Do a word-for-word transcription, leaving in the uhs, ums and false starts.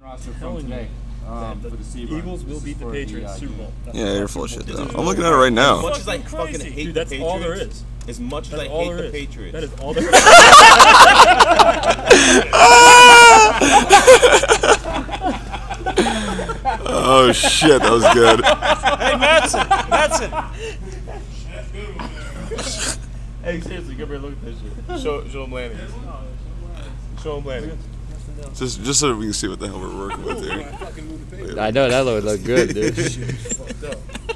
Roster from today. Um, the for the Seabird. Eagles will beat the Patriots the, uh, Super Bowl. That's Yeah, you're full of shit though. I'm looking at it right As now. much as I fucking hate Dude, the that's Patriots, all there is. as much as That's I all hate there the is. Patriots, That is all there is. Oh shit, that was good. Hey, Madsen! Madsen! Hey, seriously, come here, look at this shit. show, show him landing. Show him landing. Just, just so we can see what the hell we're working with here. I know that would look good, dude.